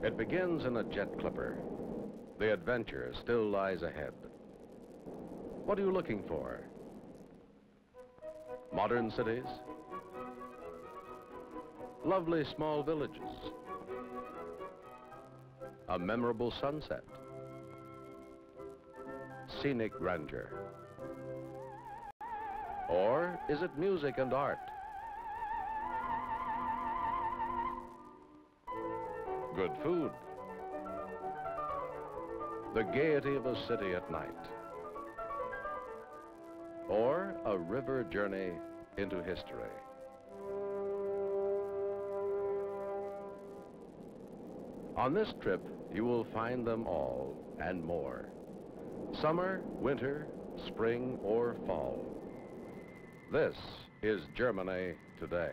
It begins in a jet clipper. The adventure still lies ahead. What are you looking for? Modern cities? Lovely small villages? A memorable sunset? Scenic grandeur? Or is it music and art? Good food? The gaiety of a city at night? Or a river journey into history? On this trip, you will find them all and more. Summer, winter, spring, or fall. This is Germany today.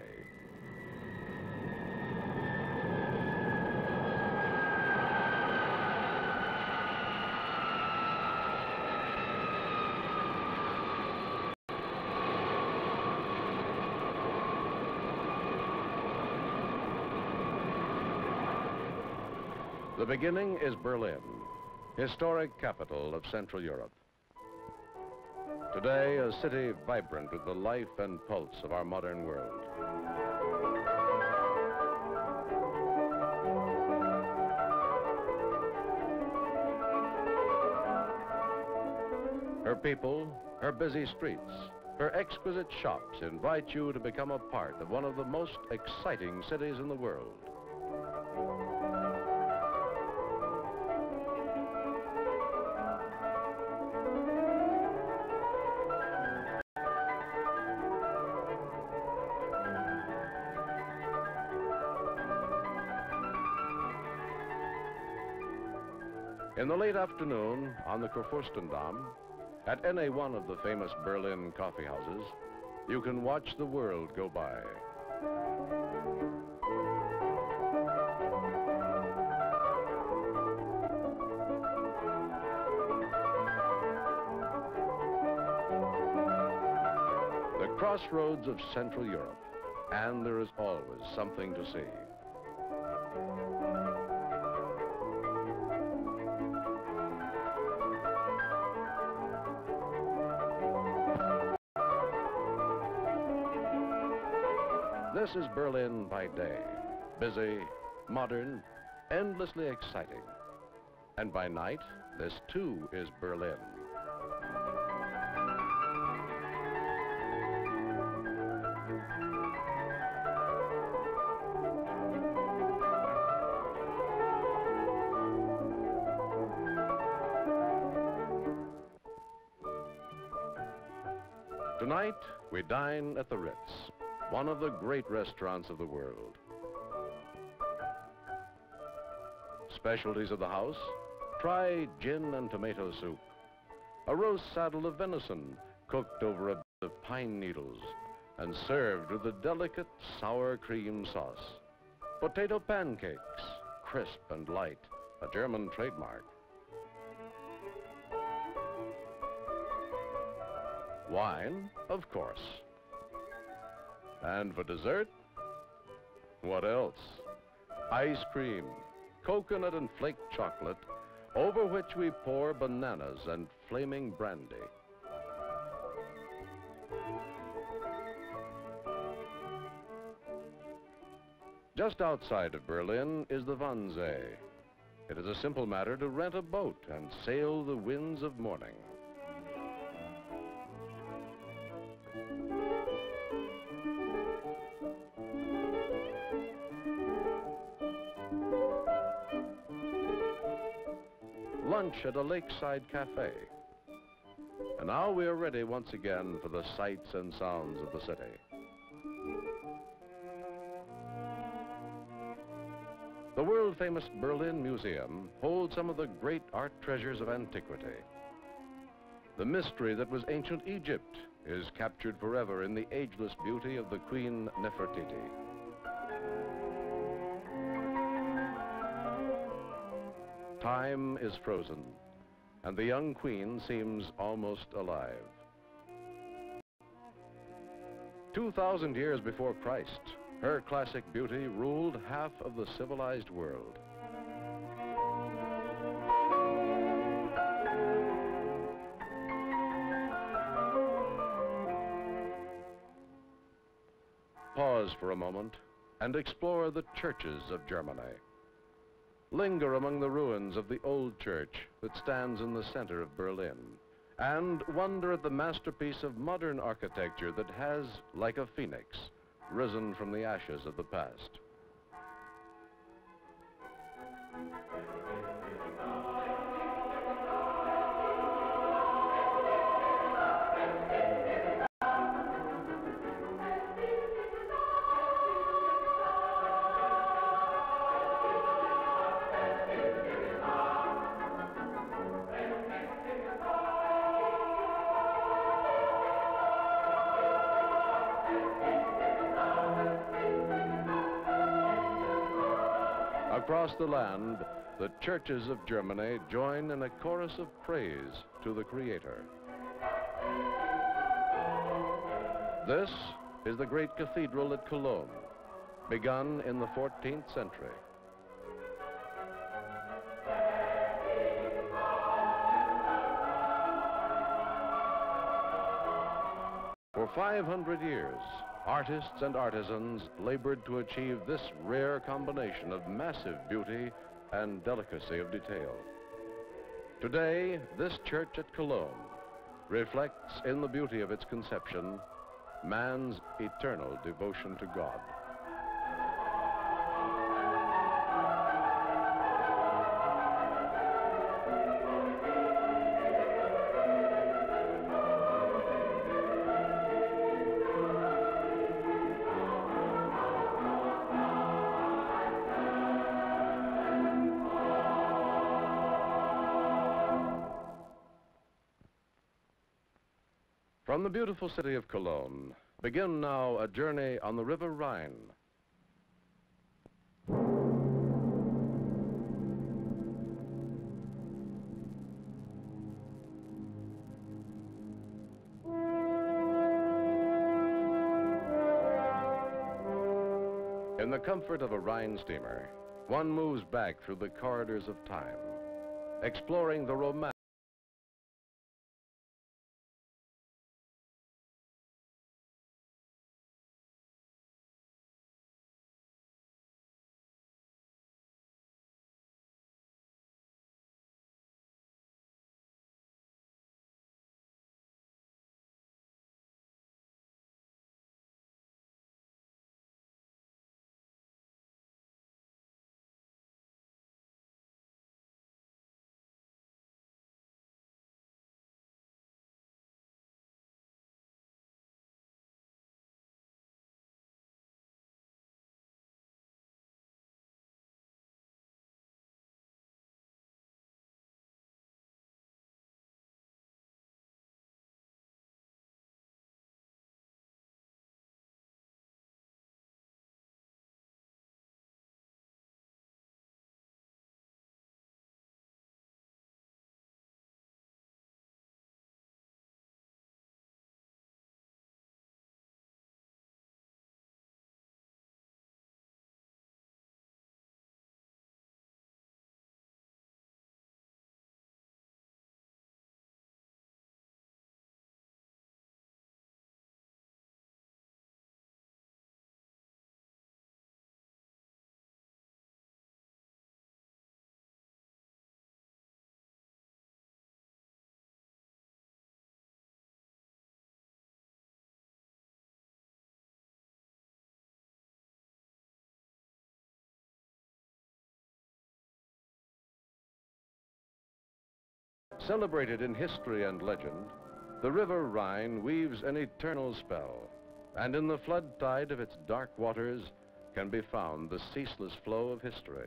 The beginning is Berlin, historic capital of Central Europe. Today, a city vibrant with the life and pulse of our modern world. Her people, her busy streets, her exquisite shops invite you to become a part of one of the most exciting cities in the world. In the late afternoon, on the Kurfürstendamm, at any one of the famous Berlin coffee houses, you can watch the world go by. The crossroads of Central Europe, and there is always something to see. This is Berlin by day, busy, modern, endlessly exciting. And by night, this too is Berlin. Tonight, we dine at the Ritz, one of the great restaurants of the world. Specialties of the house? Try gin and tomato soup, a roast saddle of venison cooked over a bit of pine needles and served with a delicate sour cream sauce. Potato pancakes, crisp and light, a German trademark. Wine, of course. And for dessert, what else? Ice cream, coconut and flake chocolate, over which we pour bananas and flaming brandy. Just outside of Berlin is the Wannsee. It is a simple matter to rent a boat and sail the winds of morning. Lunch at a lakeside cafe. And now we are ready once again for the sights and sounds of the city. The world-famous Berlin Museum holds some of the great art treasures of antiquity. The mystery that was ancient Egypt is captured forever in the ageless beauty of the Queen Nefertiti. Time is frozen, and the young queen seems almost alive. 2,000 years before Christ, her classic beauty ruled half of the civilized world. pause for a moment and explore the churches of Germany. Linger among the ruins of the old church that stands in the center of Berlin, and wonder at the masterpiece of modern architecture that has, like a phoenix, risen from the ashes of the past. Across the land, the churches of Germany join in a chorus of praise to the Creator. This is the great cathedral at Cologne, begun in the 14th century. For 500 years, artists and artisans labored to achieve this rare combination of massive beauty and delicacy of detail. Today, this church at Cologne reflects in the beauty of its conception man's eternal devotion to God. From the beautiful city of Cologne, begin now a journey on the River Rhine. In the comfort of a Rhine steamer, one moves back through the corridors of time, exploring the romance celebrated in history and legend. The River Rhine weaves an eternal spell, and in the flood tide of its dark waters can be found the ceaseless flow of history.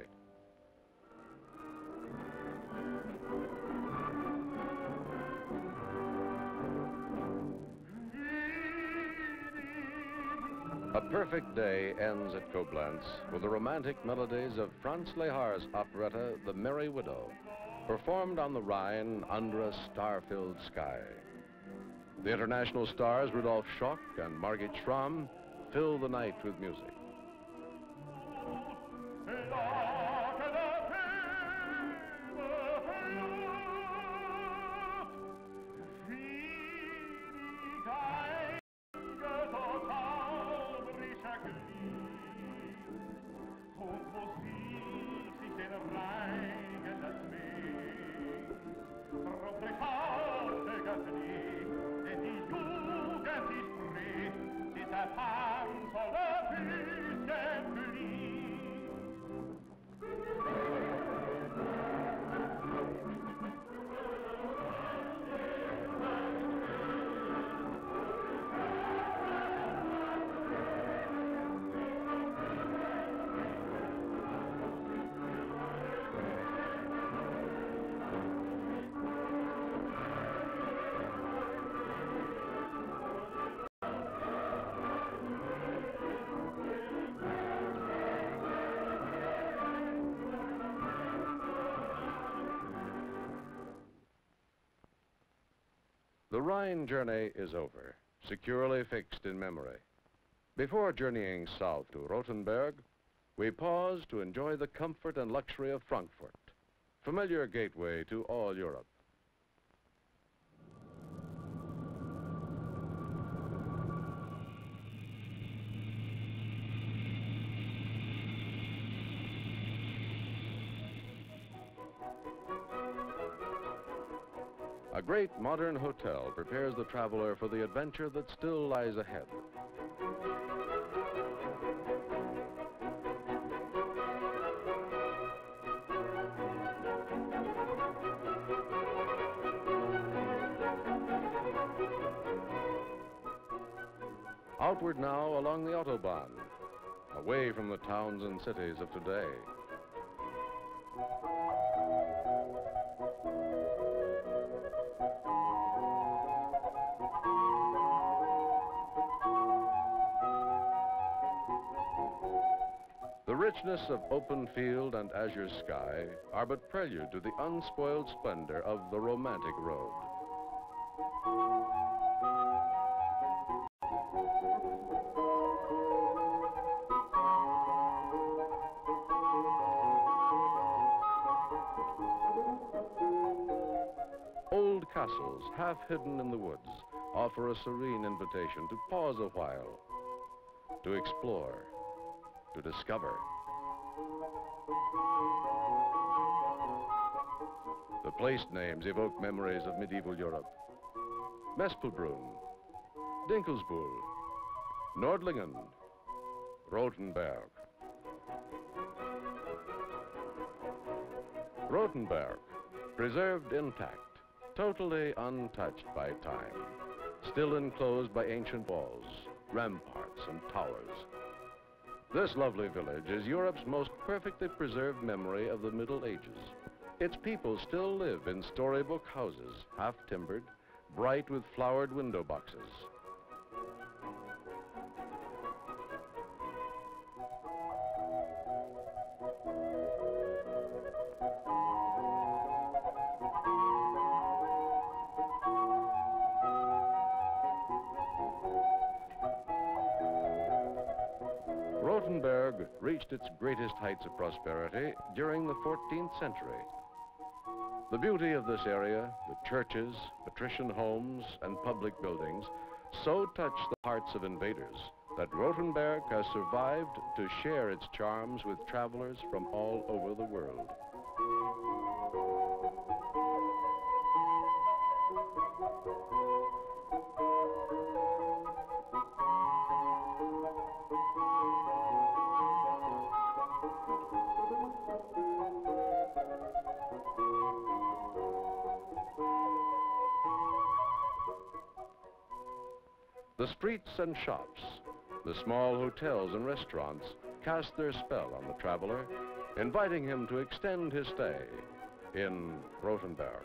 A perfect day ends at Koblenz with the romantic melodies of Franz Lehar's operetta, The Merry Widow, performed on the Rhine under a star-filled sky. The international stars Rudolf Schock and Margit Schramm fill the night with music. Und wo sieht sich den Rhein das Meer, drum durchhalte Göttlich, denn die Jugend ist frei, sie zerfahren volle Füße fliehen. The Rhine journey is over, securely fixed in memory. Before journeying south to Rothenburg, we pause to enjoy the comfort and luxury of Frankfurt, familiar gateway to all Europe. A great modern hotel prepares the traveler for the adventure that still lies ahead. Outward now along the Autobahn, away from the towns and cities of today. The richness of open field and azure sky are but prelude to the unspoiled splendor of the romantic road. Old castles, half hidden in the woods, offer a serene invitation to pause a while, to explore, to discover. The place names evoke memories of medieval Europe. Mespelbrunn, Dinkelsbühl, Nordlingen, Rothenburg. Rothenburg, preserved intact, totally untouched by time, still enclosed by ancient walls, ramparts, and towers. This lovely village is Europe's most perfectly preserved memory of the Middle Ages. Its people still live in storybook houses, half-timbered, bright with flowered window boxes. Rothenburg reached its greatest heights of prosperity during the 14th century. The beauty of this area, the churches, patrician homes, and public buildings, so touched the hearts of invaders that Rothenburg has survived to share its charms with travelers from all over the world. The streets and shops, the small hotels and restaurants cast their spell on the traveler, inviting him to extend his stay in Rothenburg.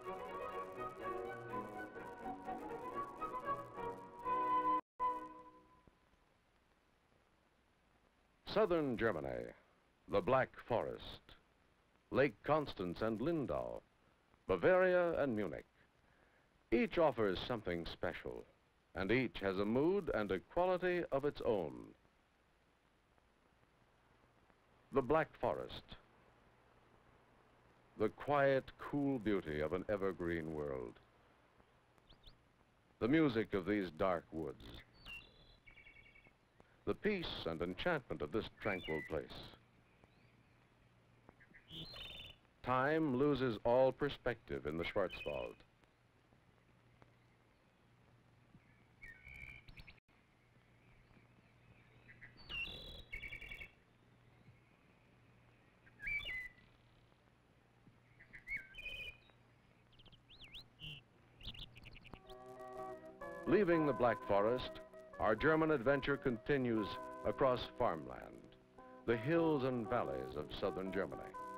Southern Germany, the Black Forest, Lake Constance and Lindau, Bavaria and Munich. Each offers something special, and each has a mood and a quality of its own. The Black Forest, the quiet, cool beauty of an evergreen world. The music of these dark woods. the peace and enchantment of this tranquil place. Time loses all perspective in the Schwarzwald. Leaving the Black Forest, our German adventure continues across farmland, the hills and valleys of southern Germany.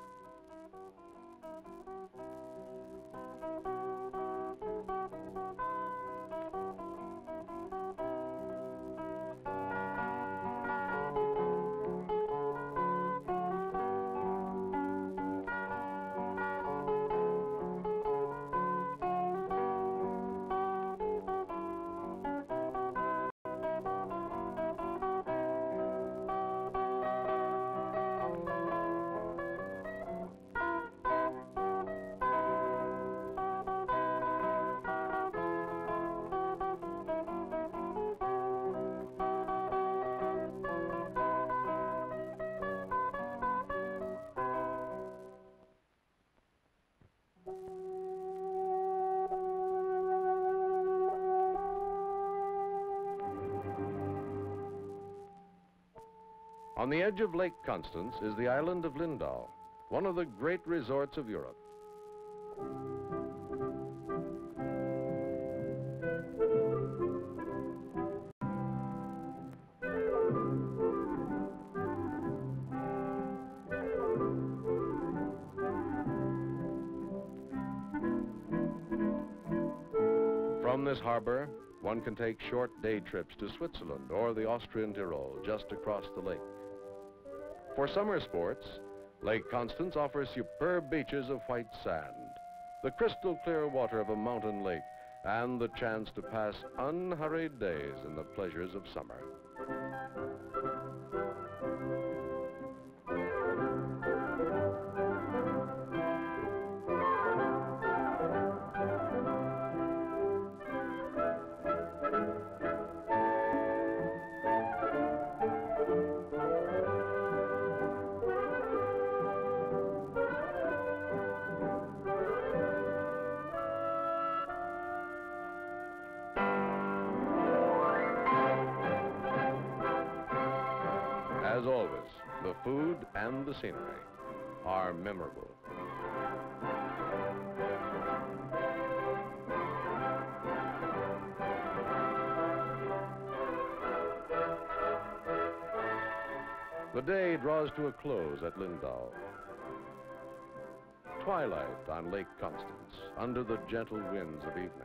On the edge of Lake Constance is the island of Lindau, one of the great resorts of Europe. From this harbor, one can take short day trips to Switzerland or the Austrian Tyrol, just across the lake. For summer sports, Lake Constance offers superb beaches of white sand, the crystal clear water of a mountain lake, and the chance to pass unhurried days in the pleasures of summer. As always, the food and the scenery are memorable. The day draws to a close at Lindau. Twilight on Lake Constance, under the gentle winds of evening.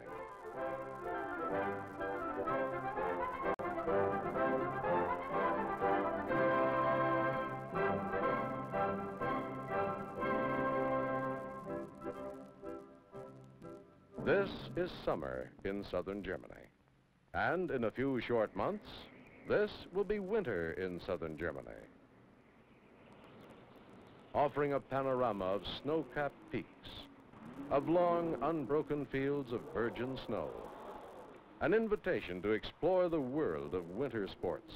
This is summer in southern Germany. And in a few short months, this will be winter in southern Germany, offering a panorama of snow-capped peaks, of long, unbroken fields of virgin snow, an invitation to explore the world of winter sports.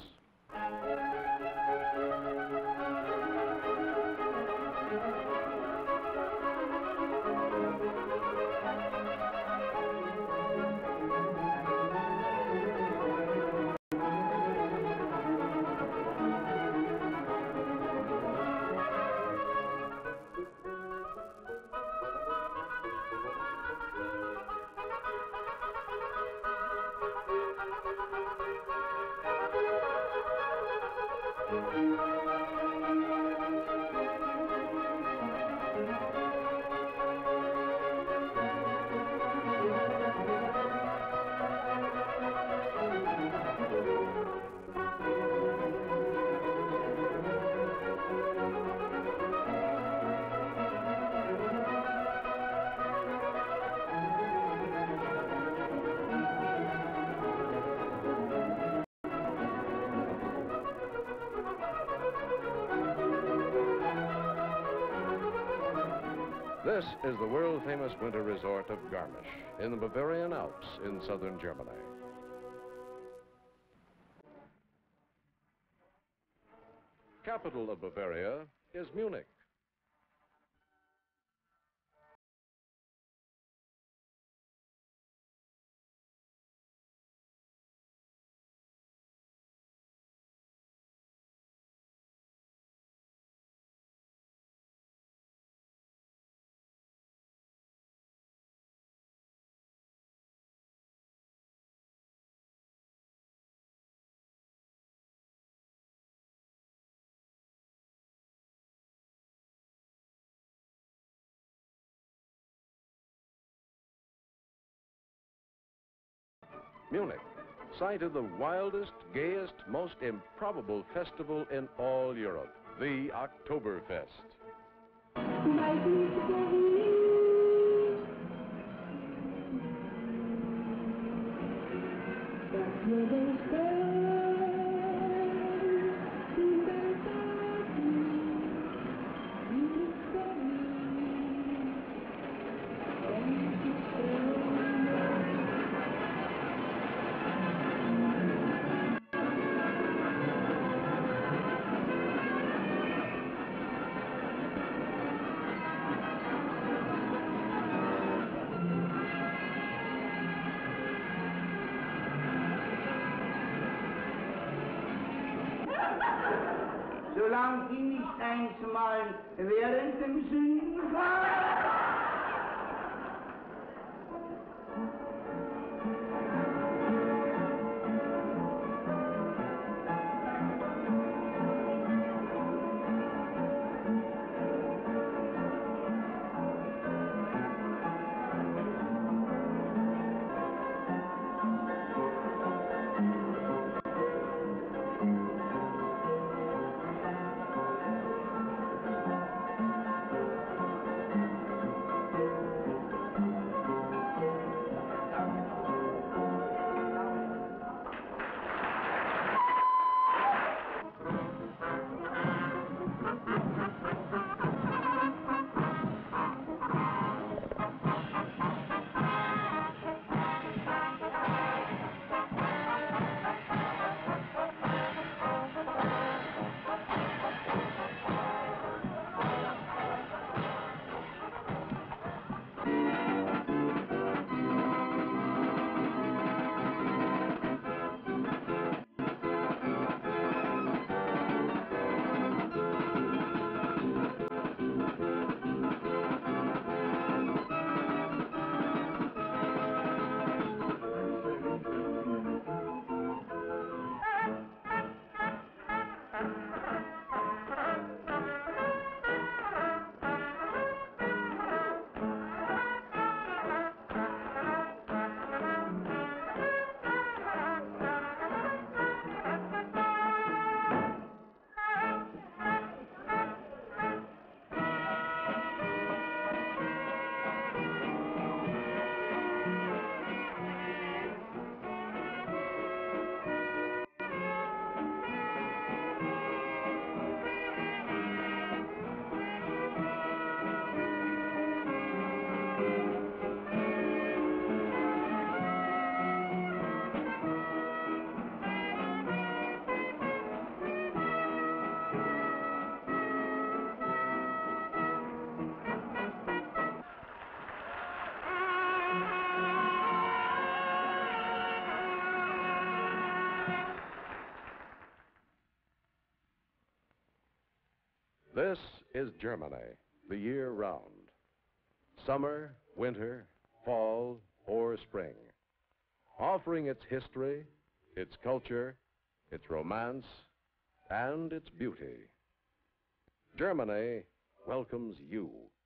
This is the world-famous winter resort of Garmisch in the Bavarian Alps in southern Germany. capital of Bavaria is Munich. Munich, site of the wildest, gayest, most improbable festival in all Europe, the Oktoberfest. Solange die nicht einmal während dem Sündenfall. This is Germany, the year round. Summer, winter, fall, or spring. Offering its history, its culture, its romance, and its beauty. Germany welcomes you.